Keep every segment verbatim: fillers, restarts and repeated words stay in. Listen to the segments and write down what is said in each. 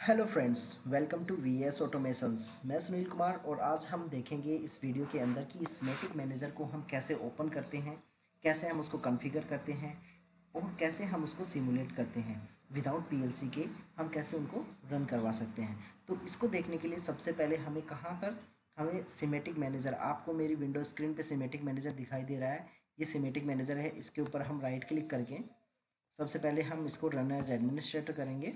Hello friends, welcome to V S automations. मैं सुनील कुमार और आज हम देखेंगे इस वीडियो के अंदर कि इस सिमेटिक मैनेजर को हम कैसे ओपन करते हैं, कैसे हम उसको कॉन्फ़िगर करते हैं और कैसे हम उसको सिमुलेट करते हैं विदाउट पीएलसी के। हम कैसे उनको रन करवा सकते हैं। तो इसको देखने के लिए सबसे पहले हमें कहाँ पर हमें सिमेटिक मैनेजर, आपको मेरी विंडो स्क्रीन पर सिमेटिक मैनेजर दिखाई दे रहा है। ये सिमेटिक मैनेजर है, इसके ऊपर हम राइट क्लिक करके सबसे पहले हम इसको रन एज एडमिनिस्ट्रेटर करेंगे।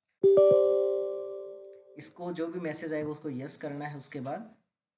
इसको जो भी मैसेज आएगा उसको यस करना है। उसके बाद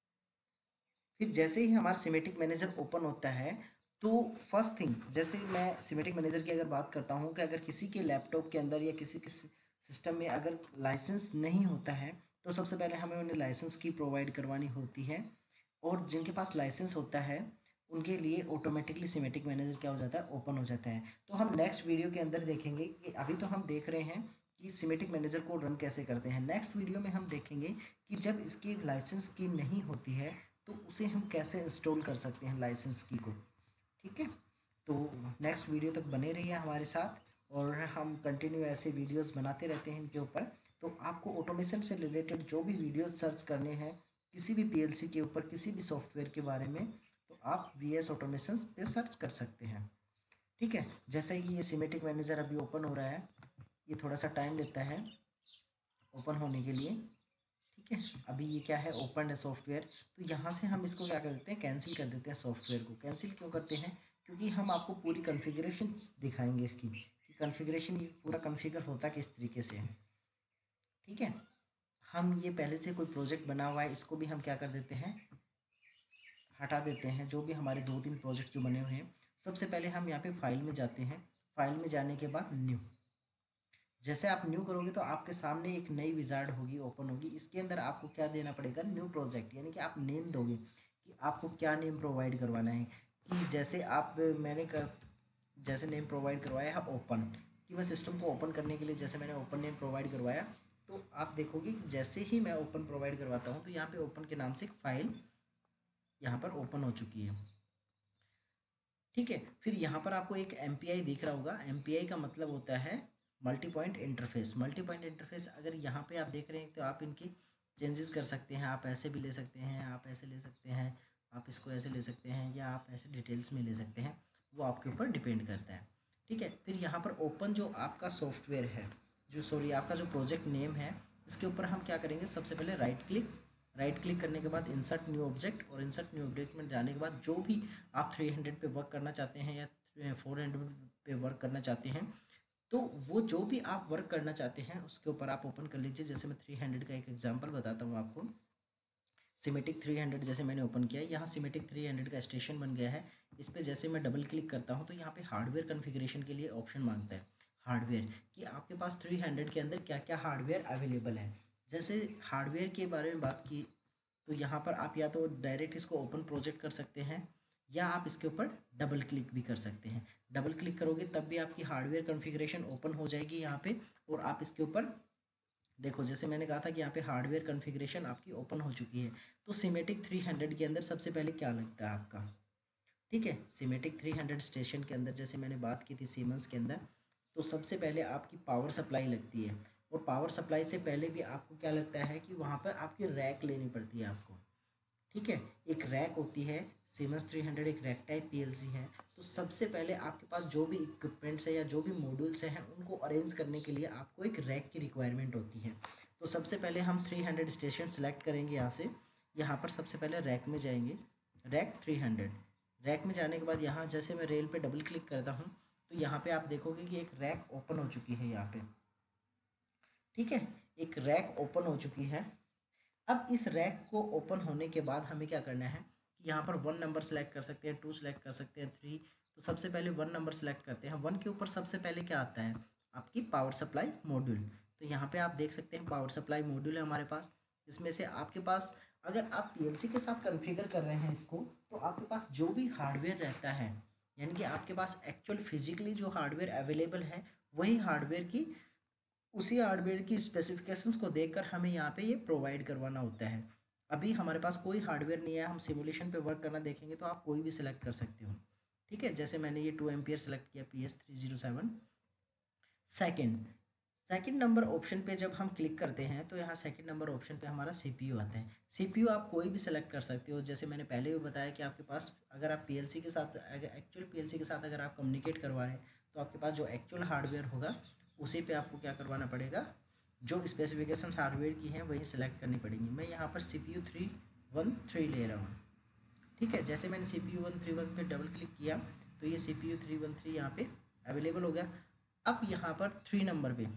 फिर जैसे ही हमारा सिमेटिक मैनेजर ओपन होता है तो फर्स्ट थिंग, जैसे मैं सिमेटिक मैनेजर की अगर बात करता हूँ कि अगर किसी के लैपटॉप के अंदर या किसी किसी सिस्टम में अगर लाइसेंस नहीं होता है तो सबसे पहले हमें उन्हें लाइसेंस की प्रोवाइड करवानी होती है। और जिनके पास लाइसेंस होता है उनके लिए ऑटोमेटिकली सिमेटिक मैनेजर क्या हो जाता है, ओपन हो जाता है। तो हम नेक्स्ट वीडियो के अंदर देखेंगे कि अभी तो हम देख रहे हैं कि सिमेटिक मैनेजर को रन कैसे करते हैं। नेक्स्ट वीडियो में हम देखेंगे कि जब इसकी लाइसेंस की नहीं होती है तो उसे हम कैसे इंस्टॉल कर सकते हैं लाइसेंस की को। ठीक है, तो नेक्स्ट वीडियो तक बने रहिए हमारे साथ और हम कंटिन्यू ऐसे वीडियोस बनाते रहते हैं इनके ऊपर। तो आपको ऑटोमेशन से रिलेटेड जो भी वीडियोस सर्च करने हैं किसी भी पीएलसी के ऊपर, किसी भी सॉफ्टवेयर के बारे में, तो आप वी एस ऑटोमेशन पे सर्च कर सकते हैं। ठीक है, जैसे कि ये सिमेटिक मैनेजर अभी ओपन हो रहा है, ये थोड़ा सा टाइम लेता है ओपन होने के लिए। ठीक है, अभी ये क्या है, ओपन है सॉफ्टवेयर। तो यहाँ से हम इसको क्या कर देते हैं, कैंसिल कर देते हैं। सॉफ्टवेयर को कैंसिल क्यों करते हैं, क्योंकि हम आपको पूरी कॉन्फ़िगरेशन दिखाएंगे इसकी कि कॉन्फ़िगरेशन ये पूरा कॉन्फ़िगर होता किस तरीके से है। ठीक है, हम ये पहले से कोई प्रोजेक्ट बना हुआ है, इसको भी हम क्या कर देते हैं, हटा देते हैं। जो भी हमारे दो तीन प्रोजेक्ट जो बने हुए हैं, सबसे पहले हम यहाँ पे फाइल में जाते हैं। फाइल में जाने के बाद न्यू, जैसे आप न्यू करोगे तो आपके सामने एक नई विजार्ड होगी, ओपन होगी। इसके अंदर आपको क्या देना पड़ेगा, न्यू प्रोजेक्ट, यानी कि आप नेम दोगे कि आपको क्या नेम प्रोवाइड करवाना है। कि जैसे आप मैंने कर, जैसे नेम प्रोवाइड करवाया है ओपन, कि मैं सिस्टम को ओपन करने के लिए जैसे मैंने ओपन नेम प्रोवाइड करवाया, तो आप देखोगे कि जैसे ही मैं ओपन प्रोवाइड करवाता हूँ तो यहाँ पे ओपन के नाम से एक फाइल यहाँ पर ओपन हो चुकी है। ठीक है, फिर यहाँ पर आपको एक एम पी आई दिख रहा होगा। एम पी आई का मतलब होता है multi point interface. Multi point interface अगर यहाँ पे आप देख रहे हैं तो आप इनकी चेंजेस कर सकते हैं। आप ऐसे भी ले सकते हैं, आप ऐसे ले सकते हैं, आप इसको ऐसे ले सकते हैं, या आप ऐसे डिटेल्स में ले सकते हैं, वो आपके ऊपर डिपेंड करता है। ठीक है, फिर यहाँ पर ओपन जो आपका सॉफ्टवेयर है, जो सॉरी आपका जो प्रोजेक्ट नेम है, इसके ऊपर हम क्या करेंगे, सबसे पहले राइट क्लिक। राइट क्लिक करने के बाद इंसर्ट न्यू ऑब्जेक्ट, और इंसर्ट न्यू ऑब्जेक्ट में जाने के बाद जो भी आप थ्री हंड्रेड पे वर्क करना चाहते हैं या फोर हंड्रेड पे वर्क करना चाहते हैं, तो वो जो भी आप वर्क करना चाहते हैं उसके ऊपर आप ओपन कर लीजिए। जैसे मैं थ्री हंड्रेड का एक एग्जांपल बताता हूँ आपको। सिमेटिक थ्री हंड्रेड जैसे मैंने ओपन किया, यहाँ सिमेटिक थ्री हंड्रेड का स्टेशन बन गया है। इस पर जैसे मैं डबल क्लिक करता हूँ तो यहाँ पे हार्डवेयर कॉन्फ़िगरेशन के लिए ऑप्शन मांगता है। हार्डवेयर कि आपके पास थ्री हंड्रेड के अंदर क्या क्या हार्डवेयर अवेलेबल है। जैसे हार्डवेयर के बारे में बात की तो यहाँ पर आप या तो डायरेक्ट इसको ओपन प्रोजेक्ट कर सकते हैं, या आप इसके ऊपर डबल क्लिक भी कर सकते हैं। डबल क्लिक करोगे तब भी आपकी हार्डवेयर कॉन्फ़िगरेशन ओपन हो जाएगी यहाँ पे, और आप इसके ऊपर देखो, जैसे मैंने कहा था कि यहाँ पे हार्डवेयर कॉन्फ़िगरेशन आपकी ओपन हो चुकी है। तो सिमेटिक थ्री हंड्रेड के अंदर सबसे पहले क्या लगता है आपका, ठीक है, सिमेटिक थ्री हंड्रेड स्टेशन के अंदर जैसे मैंने बात की थी सीमेंस के अंदर, तो सबसे पहले आपकी पावर सप्लाई लगती है। और पावर सप्लाई से पहले भी आपको क्या लगता है कि वहाँ पर आपकी रैक लेनी पड़ती है आपको। ठीक है, एक रैक होती है। सीमेंस थ्री हंड्रेड एक रैक टाइप पीएलसी है। तो सबसे पहले आपके पास जो भी इक्विपमेंट्स है या जो भी मॉड्यूल्स हैं उनको अरेंज करने के लिए आपको एक रैक की रिक्वायरमेंट होती है। तो सबसे पहले हम थ्री हंड्रेड स्टेशन सेलेक्ट करेंगे। यहाँ से यहाँ पर सबसे पहले रैक में जाएंगे, रैक थ्री हंड्रेड। रैक में जाने के बाद यहाँ जैसे मैं रेल पे डबल क्लिक करता हूँ तो यहाँ पे आप देखोगे कि एक रैक ओपन हो चुकी है यहाँ पे। ठीक है, एक रैक ओपन हो चुकी है। अब इस रैक को ओपन होने के बाद हमें क्या करना है कि यहाँ पर वन नंबर सेलेक्ट कर सकते हैं, टू सेलेक्ट कर सकते हैं, थ्री। तो सबसे पहले वन नंबर सेलेक्ट करते हैं। वन के ऊपर सबसे पहले क्या आता है, आपकी पावर सप्लाई मॉड्यूल। तो यहाँ पे आप देख सकते हैं पावर सप्लाई मॉड्यूल है हमारे पास। इसमें से आपके पास, अगर आप पीएलसी के साथ कॉन्फ़िगर कर रहे हैं इसको, तो आपके पास जो भी हार्डवेयर रहता है, यानी कि आपके पास एक्चुअल फिजिकली जो हार्डवेयर अवेलेबल है, वही हार्डवेयर की उसी हार्डवेयर की स्पेसिफिकेशंस को देखकर हमें यहाँ पे ये प्रोवाइड करवाना होता है। अभी हमारे पास कोई हार्डवेयर नहीं है, हम सिमुलेशन पे वर्क करना देखेंगे तो आप कोई भी सिलेक्ट कर सकते हो। ठीक है, जैसे मैंने ये टू एम्पियर सेलेक्ट किया, P S three zero seven. Second second number option पे जब हम क्लिक करते हैं तो यहाँ सेकंड नंबर ऑप्शन पे हमारा सीपीयू आता है। सीपीयू आप कोई भी सेलेक्ट कर सकते हो, जैसे मैंने पहले भी बताया कि आपके पास अगर आप पीएलसी के साथ, अगर एक्चुअल पीएलसी के साथ अगर आप कम्युनिकेट करवा रहे हैं तो आपके पास जो एक्चुअल हार्डवेयर होगा उसी पे आपको क्या करवाना पड़ेगा, जो स्पेसिफिकेशन हार्डवेयर की हैं वही सिलेक्ट करनी पड़ेंगी। मैं यहाँ पर C P U three one three ले रहा हूँ। ठीक है, जैसे मैंने C P U one three one पे डबल क्लिक किया तो ये C P U three one three यहाँ पे अवेलेबल हो गया। अब यहाँ पर थ्री नंबर पे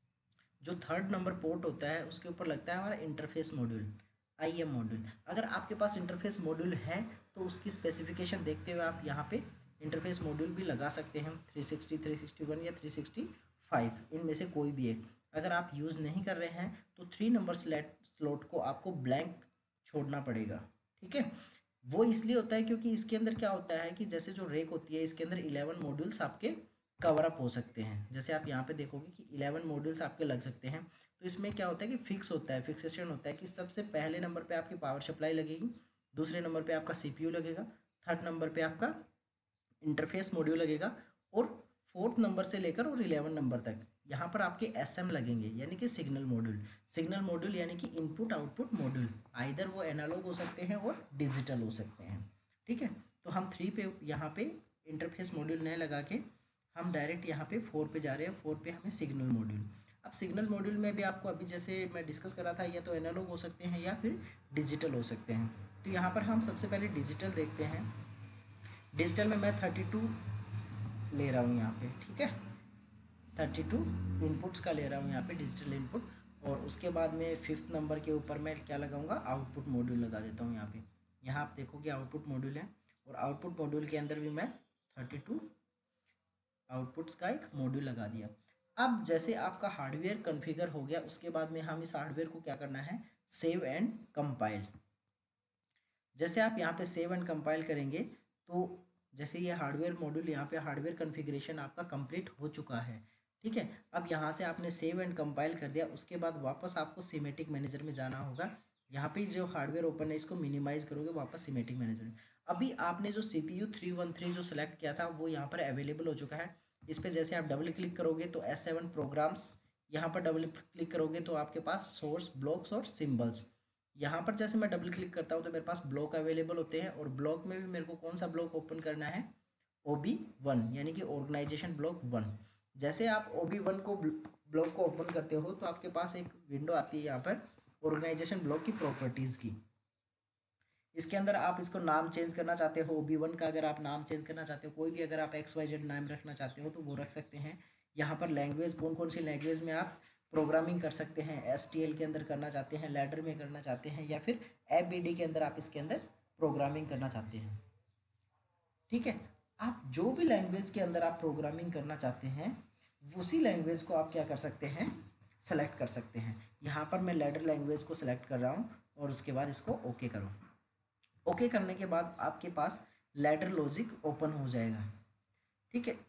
जो थर्ड नंबर पोर्ट होता है उसके ऊपर लगता है हमारा interface module, I M module. अगर आपके पास इंटरफेस मॉड्यूल है तो उसकी स्पेसिफिकेशन देखते हुए आप यहाँ पे इंटरफेस मॉड्यूल भी लगा सकते हैं, three sixty, three sixty one या थ्री सिक्सटी फाइव, इनमें से कोई भी एक। अगर आप यूज़ नहीं कर रहे हैं तो थ्री नंबर स्लैट स्लॉट को आपको ब्लैंक छोड़ना पड़ेगा। ठीक है, वो इसलिए होता है क्योंकि इसके अंदर क्या होता है कि जैसे जो रेक होती है इसके अंदर इलेवन मॉड्यूल्स आपके कवर अप हो सकते हैं। जैसे आप यहाँ पे देखोगे कि इलेवन मॉड्यूल्स आपके लग सकते हैं। तो इसमें क्या होता है कि फिक्स होता है, फिक्सेशन होता है कि सबसे पहले नंबर पे आपकी पावर सप्लाई लगेगी, दूसरे नंबर पे आपका सीपीयू लगेगा, थर्ड नंबर पे आपका इंटरफेस मॉड्यूल लगेगा, और फोर्थ नंबर से लेकर और इलेवन नंबर तक यहाँ पर आपके एस एम लगेंगे, यानी कि सिग्नल मॉड्यूल। सिग्नल मॉड्यूल यानी कि इनपुट आउटपुट मॉड्यूल, आइदर वो एनालॉग हो सकते हैं और डिजिटल हो सकते हैं। ठीक है, तो हम थ्री पे यहाँ पे इंटरफेस मॉड्यूल नहीं लगा के हम डायरेक्ट यहाँ पे फोर पे जा रहे हैं। फोर पे हमें सिग्नल मॉड्यूल। अब सिग्नल मॉड्यूल में भी आपको अभी जैसे मैं डिस्कस कर रहा था, या तो एनालॉग हो सकते हैं या फिर डिजिटल हो सकते हैं। तो यहाँ पर हम सबसे पहले डिजिटल देखते हैं। डिजिटल में मैं थर्टी टू ले रहा हूँ यहाँ पे। ठीक है, थर्टी टू इनपुट्स का ले रहा हूँ यहाँ पे डिजिटल इनपुट। और उसके बाद में फिफ्थ नंबर के ऊपर मैं क्या लगाऊंगा, आउटपुट मॉड्यूल लगा देता हूँ यहाँ पे। यहाँ आप देखोगे आउटपुट मॉड्यूल है, और आउटपुट मॉड्यूल के अंदर भी मैं थर्टी टू आउटपुट्स का एक मॉड्यूल लगा दिया। अब जैसे आपका हार्डवेयर कॉन्फ़िगर हो गया, उसके बाद में हम इस हार्डवेयर को क्या करना है, सेव एंड कंपाइल। जैसे आप यहाँ पे सेव एंड कंपाइल करेंगे तो जैसे ये हार्डवेयर मॉड्यूल, यहाँ पे हार्डवेयर कॉन्फ़िगरेशन आपका कंप्लीट हो चुका है। ठीक है, अब यहाँ से आपने सेव एंड कंपाइल कर दिया, उसके बाद वापस आपको सीमेटिक मैनेजर में जाना होगा। यहाँ पे जो हार्डवेयर ओपन है इसको मिनिमाइज करोगे, वापस सीमेटिक मैनेजर में। अभी आपने जो C P U three one three जो सेलेक्ट किया था वो यहाँ पर अवेलेबल हो चुका है। इस पर जैसे आप डबल क्लिक करोगे तो एस सेवन प्रोग्राम्स, यहाँ पर डबल क्लिक करोगे तो आपके पास सोर्स, ब्लॉक्स और सिम्बल्स। यहाँ पर जैसे मैं डबल क्लिक करता हूँ तो मेरे पास ब्लॉक अवेलेबल होते हैं, और ब्लॉक में भी मेरे को कौन सा ब्लॉक ओपन करना है, ओ बी वन, यानी कि ऑर्गेनाइजेशन ब्लॉक वन। जैसे आप ओ बी वन को ब्लॉक को ओपन करते हो तो आपके पास एक विंडो आती है यहाँ पर ऑर्गेनाइजेशन ब्लॉक की प्रॉपर्टीज़ की। इसके अंदर आप इसको नाम चेंज करना चाहते हो, ओ बी वन का अगर आप नाम चेंज करना चाहते हो, कोई भी अगर आप एक्स वाई जेड नाम रखना चाहते हो तो वो रख सकते हैं। यहाँ पर लैंग्वेज, कौन कौन सी लैंग्वेज में आप प्रोग्रामिंग कर सकते हैं, एस टी एल के अंदर करना चाहते हैं, लैडर में करना चाहते हैं, या फिर एफ बी डी के अंदर आप इसके अंदर प्रोग्रामिंग करना चाहते हैं। ठीक है, आप जो भी लैंग्वेज के अंदर आप प्रोग्रामिंग करना चाहते हैं उसी लैंग्वेज को आप क्या कर सकते हैं, सेलेक्ट कर सकते हैं। यहाँ पर मैं लैडर लैंग्वेज को सेलेक्ट कर रहा हूँ, और उसके बाद इसको ओके करो। ओके करने के बाद आपके पास लैडर लॉजिक ओपन हो जाएगा। ठीक है,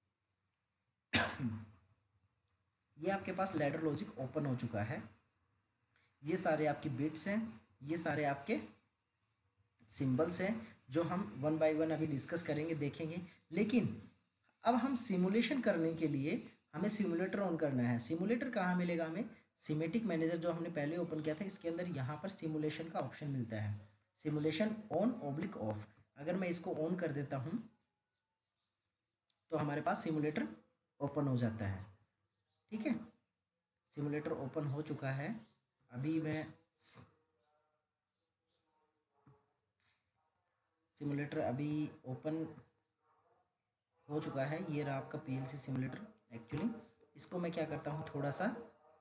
ये आपके पास लैडर लॉजिक ओपन हो चुका है। ये सारे आपकी बिट्स हैं, ये सारे आपके सिंबल्स हैं, जो हम वन बाय वन अभी डिस्कस करेंगे, देखेंगे। लेकिन अब हम सिमुलेशन करने के लिए हमें सिमुलेटर ऑन करना है। सिमुलेटर कहाँ मिलेगा हमें, सीमेटिक मैनेजर जो हमने पहले ओपन किया था इसके अंदर यहाँ पर सिमुलेशन का ऑप्शन मिलता है, सिमुलेशन ऑन ऑब्लिक ऑफ। अगर मैं इसको ऑन कर देता हूँ तो हमारे पास सिमुलेटर ओपन हो जाता है। ठीक है, सिमुलेटर ओपन हो चुका है। अभी मैं सिमुलेटर अभी ओपन हो चुका है, ये रहा आपका पीएलसी सिमुलेटर। एक्चुअली इसको मैं क्या करता हूँ, थोड़ा सा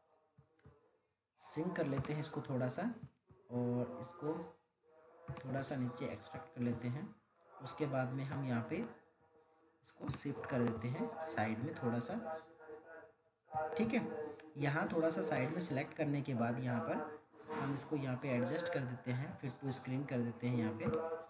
सिंक कर लेते हैं इसको थोड़ा सा, और इसको थोड़ा सा नीचे एक्सट्रैक्ट कर लेते हैं। उसके बाद में हम यहाँ पे इसको शिफ्ट कर देते हैं साइड में थोड़ा सा। ठीक है, यहाँ थोड़ा सा साइड में सिलेक्ट करने के बाद यहाँ पर हम इसको यहाँ पे एडजस्ट कर देते हैं, फिर टू स्क्रीन कर देते हैं यहाँ पे।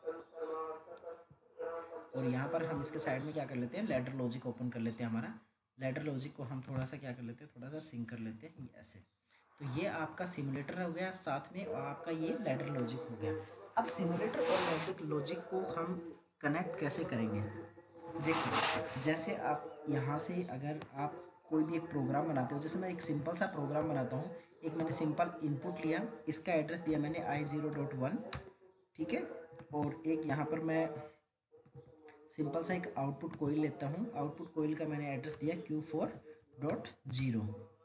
और यहाँ पर हम इसके साइड में क्या कर लेते हैं, लैडर लॉजिक ओपन कर लेते हैं। हमारा लैडर लॉजिक को हम थोड़ा सा क्या कर लेते हैं, थोड़ा सा सिंक कर लेते हैं ऐसे। तो ये आपका सिमुलेटर हो गया, साथ में आपका ये लैडर लॉजिक हो गया। अब सिमुलेटर और लैडर लॉजिक को हम कनेक्ट कैसे करेंगे, देखिए जैसे आप यहाँ से अगर आप कोई भी एक प्रोग्राम बनाते हो, जैसे मैं एक सिंपल सा प्रोग्राम बनाता हूँ, एक मैंने सिंपल इनपुट लिया, इसका एड्रेस दिया मैंने आई ज़ीरो डॉट वन, ठीक है, और एक यहाँ पर मैं सिंपल सा एक आउटपुट कोइल लेता हूँ, आउटपुट कोइल का मैंने एड्रेस दिया Q four dot zero,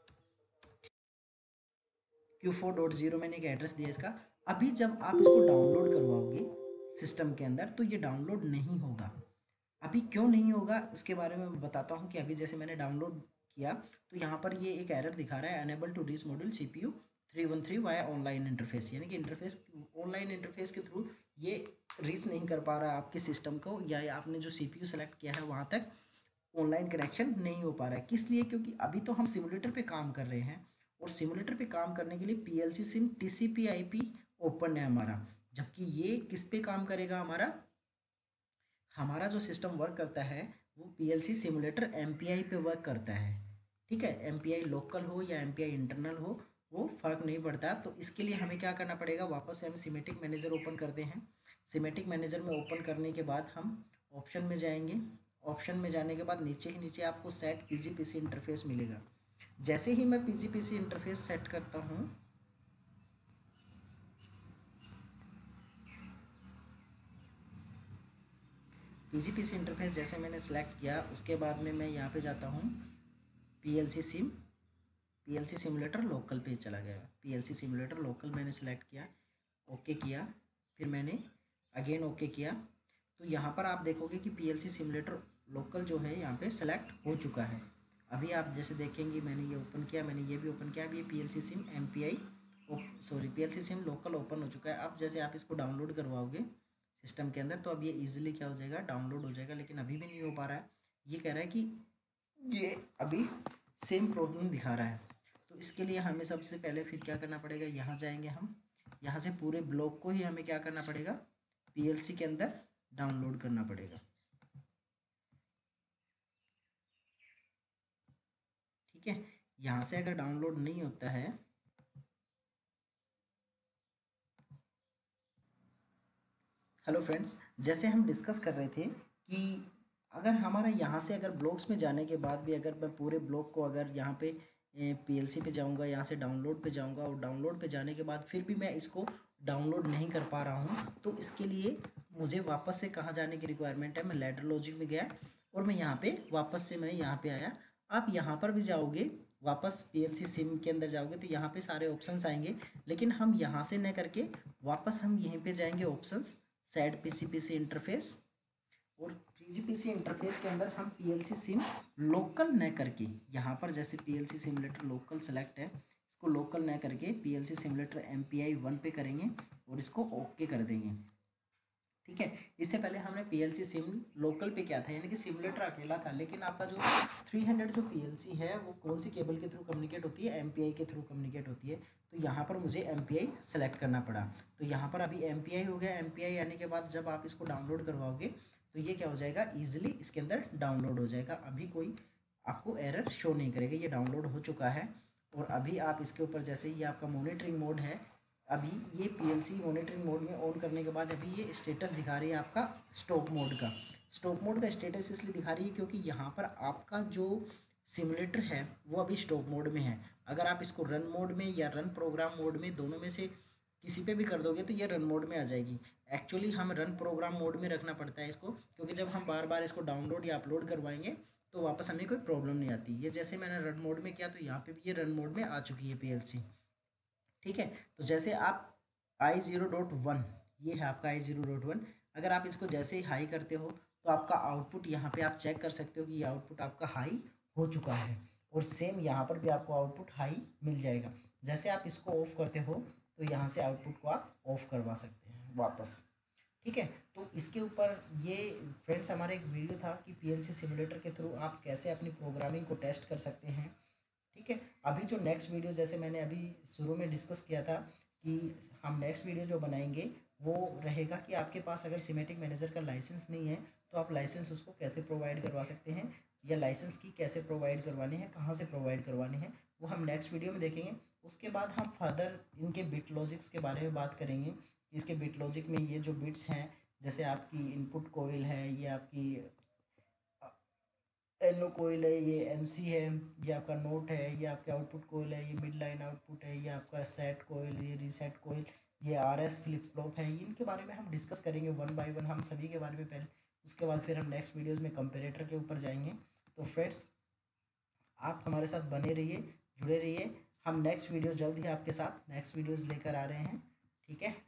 Q four dot zero मैंने एक एड्रेस दिया इसका। अभी जब आप इसको डाउनलोड करवाओगे सिस्टम के अंदर तो ये डाउनलोड नहीं होगा। अभी क्यों नहीं होगा इसके बारे में मैं बताता हूँ कि अभी जैसे मैंने डाउनलोड किया तो यहाँ पर ये एक एरर दिखा रहा है, unable to reach module C P U three one three via online interface, यानी कि इंटरफेस ऑनलाइन इंटरफेस के थ्रू ये रीच नहीं कर पा रहा है आपके सिस्टम को, या आपने जो सी पी यू सेलेक्ट किया है वहाँ तक ऑनलाइन कनेक्शन नहीं हो पा रहा है। किस लिए? क्योंकि अभी तो हम सिमुलेटर पे काम कर रहे हैं और सिमुलेटर पे काम करने के लिए P L C sim T C P I P open है हमारा, जबकि ये किस पे काम करेगा, हमारा हमारा जो सिस्टम वर्क करता है वो पीएलसी सिमुलेटर एमपीआई पे वर्क करता है, ठीक है। एमपीआई लोकल हो या एमपीआई इंटरनल हो वो फ़र्क नहीं पड़ता। तो इसके लिए हमें क्या करना पड़ेगा, वापस से हम सिमेटिक मैनेजर ओपन करते हैं। सिमेटिक मैनेजर में ओपन करने के बाद हम ऑप्शन में जाएंगे, ऑप्शन में जाने के बाद नीचे ही नीचे आपको सेट पीजीपीसी इंटरफेस मिलेगा। जैसे ही मैं पीजीपीसी इंटरफेस सेट करता हूँ, पीजीपीसी इंटरफेस जैसे मैंने सेलेक्ट किया उसके बाद में मैं यहाँ पे जाता हूँ PLC sim, PLC simulator local पे चला गया, पीएलसी सिमुलेटर लोकल मैंने सेलेक्ट किया, ओके किया, फिर मैंने अगेन ओके किया। तो यहाँ पर आप देखोगे कि पीएलसी सिमुलेटर लोकल जो है यहाँ पे सेलेक्ट हो चुका है। अभी आप जैसे देखेंगे मैंने ये ओपन किया, मैंने ये भी ओपन किया, अभी ये PLC sim MPI sorry PLC sim local open हो चुका है। अब जैसे आप इसको डाउनलोड करवाओगे सिस्टम के अंदर तो अब ये इजीली क्या हो जाएगा, डाउनलोड हो जाएगा, लेकिन अभी भी नहीं हो पा रहा है। ये कह रहा है कि ये अभी सेम प्रॉब्लम दिखा रहा है। तो इसके लिए हमें सबसे पहले फिर क्या करना पड़ेगा, यहाँ जाएंगे हम, यहाँ से पूरे ब्लॉक को ही हमें क्या करना पड़ेगा, पीएलसी के अंदर डाउनलोड करना पड़ेगा, ठीक है। यहाँ से अगर डाउनलोड नहीं होता है, हेलो फ्रेंड्स, जैसे हम डिस्कस कर रहे थे कि अगर हमारा यहाँ से अगर ब्लॉक्स में जाने के बाद भी अगर मैं पूरे ब्लॉक को अगर यहाँ पे पीएलसी पे जाऊँगा, यहाँ से डाउनलोड पे जाऊँगा और डाउनलोड पे जाने के बाद फिर भी मैं इसको डाउनलोड नहीं कर पा रहा हूँ, तो इसके लिए मुझे वापस से कहाँ जाने की रिक्वायरमेंट है। मैं लैडर लॉजिक में गया और मैं यहाँ पे वापस से मैं यहाँ पे आया। आप यहाँ पर भी जाओगे, वापस पीएलसी सिम के अंदर जाओगे तो यहाँ पे सारे ऑप्शंस आएंगे, लेकिन हम यहाँ से न करके वापस हम यहीं पे जाएंगे ऑप्शंस सेट पीसीपीसी इंटरफेस, और पीजीपीसी इंटरफेस के अंदर हम पीएलसी सिम लोकल न करके, यहाँ पर जैसे पीएलसी सिमुलेटर लोकल सेलेक्ट है, इसको लोकल न करके पीएलसी सिमुलेटर एमपीआई वन पे करेंगे और इसको ओके कर देंगे, ठीक है। इससे पहले हमने पीएलसी सिम लोकल पे किया था, यानी कि सिमुलेटर अकेला था, लेकिन आपका जो थ्री हंड्रेड जो पीएलसी है वो कौन सी केबल के थ्रू कम्युनिकेट होती है, एमपीआई के थ्रू कम्युनिकेट होती है। तो यहाँ पर मुझे एमपीआई सेलेक्ट करना पड़ा, तो यहाँ पर अभी एमपीआई हो गया। एमपीआई आने के बाद जब आप इसको डाउनलोड करवाओगे तो ये क्या हो जाएगा, ईजिली इसके अंदर डाउनलोड हो जाएगा। अभी कोई आपको एरर शो नहीं करेगा, ये डाउनलोड हो चुका है। और अभी आप इसके ऊपर जैसे ये आपका मॉनिटरिंग मोड है, अभी ये पीएलसी मॉनिटरिंग मोड में ऑन करने के बाद अभी ये स्टेटस दिखा रही है आपका स्टॉप मोड का। स्टॉप मोड का स्टेटस इसलिए दिखा रही है क्योंकि यहाँ पर आपका जो सिमुलेटर है वो अभी स्टॉप मोड में है। अगर आप इसको रन मोड में या रन प्रोग्राम मोड में दोनों में से किसी पे भी कर दोगे तो ये रन मोड में आ जाएगी। एक्चुअली हम रन प्रोग्राम मोड में रखना पड़ता है इसको, क्योंकि जब हम बार बार इसको डाउनलोड या अपलोड करवाएंगे तो वापस हमें कोई प्रॉब्लम नहीं आती। ये जैसे मैंने रन मोड में किया तो यहाँ पे भी ये रन मोड में आ चुकी है पीएलसी, ठीक है। तो जैसे आप आई ज़ीरो डॉट वन, ये है आपका आई ज़ीरो डॉट वन, अगर आप इसको जैसे ही हाई करते हो तो आपका आउटपुट यहाँ पे आप चेक कर सकते हो कि ये आउटपुट आपका हाई हो चुका है, और सेम यहाँ पर भी आपको आउटपुट हाई मिल जाएगा। जैसे आप इसको ऑफ करते हो तो यहाँ से आउटपुट को आप ऑफ करवा सकते हैं वापस, ठीक है। तो इसके ऊपर ये फ्रेंड्स हमारा एक वीडियो था कि पीएलसी सिमुलेटर के थ्रू आप कैसे अपनी प्रोग्रामिंग को टेस्ट कर सकते हैं, ठीक है। अभी जो नेक्स्ट वीडियो जैसे मैंने अभी शुरू में डिस्कस किया था कि हम नेक्स्ट वीडियो जो बनाएंगे वो रहेगा कि आपके पास अगर सिमेटिक मैनेजर का लाइसेंस नहीं है तो आप लाइसेंस उसको कैसे प्रोवाइड करवा सकते हैं, या लाइसेंस की कैसे प्रोवाइड करवाने हैं, कहाँ से प्रोवाइड करवाने हैं, वो हम नेक्स्ट वीडियो में देखेंगे। उसके बाद हम फर्दर इनके बिट लॉजिक्स के बारे में बात करेंगे कि इसके बिट लॉजिक में ये जो बिट्स हैं, जैसे आपकी इनपुट कोयल है, ये आपकी एनो कोयल है, ये एनसी है, ये आपका नोट है, ये आपके आउटपुट कोयल है, ये मिड लाइन आउटपुट है, ये आपका सेट कोयल, ये रीसेट कोयल, ये आर एस फ्लिप फ्लॉप है। इनके बारे में हम डिस्कस करेंगे वन बाय वन, हम सभी के बारे में पहले, उसके बाद फिर हम नेक्स्ट वीडियोज़ में कंपेरेटर के ऊपर जाएंगे। तो फ्रेंड्स, आप हमारे साथ बने रहिए, जुड़े रहिए। हम नेक्स्ट वीडियो जल्द ही आपके साथ नेक्स्ट वीडियोज़ लेकर आ रहे हैं, ठीक है।